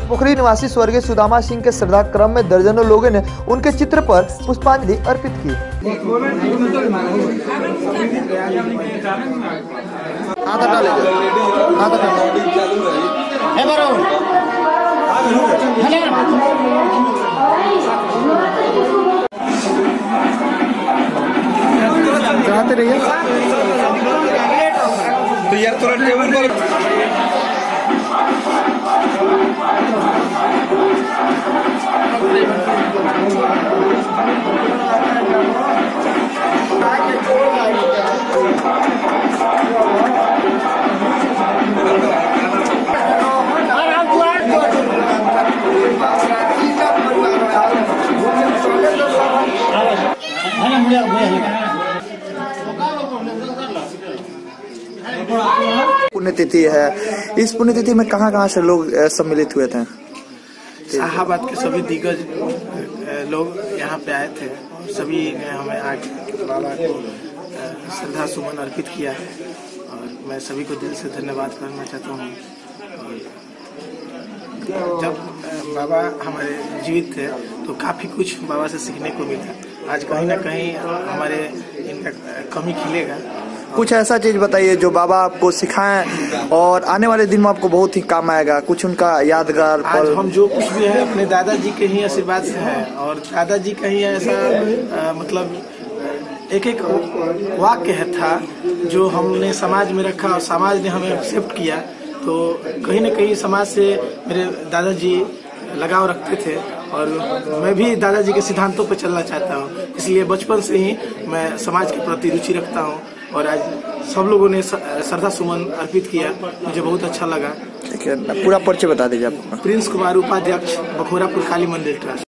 पोखरी निवासी स्वर्गीय सुदामा सिंह के श्रद्धा क्रम में दर्जनों लोगों ने उनके चित्र पर पुष्पांजलि अर्पित की। रहिए तो यार थोड़ा टेबल पर पुण्यतिथि है। इस पुण्यतिथि में कहाँ से लोग सम्मिलित हुए थे? शाहाबाद के सभी दिग्गज लोग यहाँ पे आए थे और सभी ने हमें आके बाबा को श्रद्धा सुमन अर्पित किया है और मैं सभी को दिल से धन्यवाद करना चाहता हूँ। जब बाबा हमारे जीवित थे तो काफ़ी कुछ बाबा से सीखने को मिला। आज कहीं ना कहीं हमारे इनका कमी खिलेगा। कुछ ऐसा चीज बताइए जो बाबा आपको सिखाएं और आने वाले दिन में आपको बहुत ही काम आएगा। कुछ उनका यादगार आज हम जो कुछ भी है अपने दादाजी के ही आशीर्वाद से है और दादाजी का ही ऐसा मतलब एक एक वाक्य है था जो हमने समाज में रखा और समाज ने हमें एक्सेप्ट किया। तो कहीं ना कहीं समाज से मेरे दादाजी लगाव रखते थे और मैं भी दादाजी के सिद्धांतों पर चलना चाहता हूँ। इसलिए बचपन से ही मैं समाज के प्रति रुचि रखता हूँ और आज सब लोगों ने श्रद्धा सुमन अर्पित किया, मुझे बहुत अच्छा लगा। ठीक है, पूरा परिचय बता दीजिए आप। प्रिंस कुमार, उपाध्यक्ष, बखोरापुर काली मंदिर ट्रस्ट।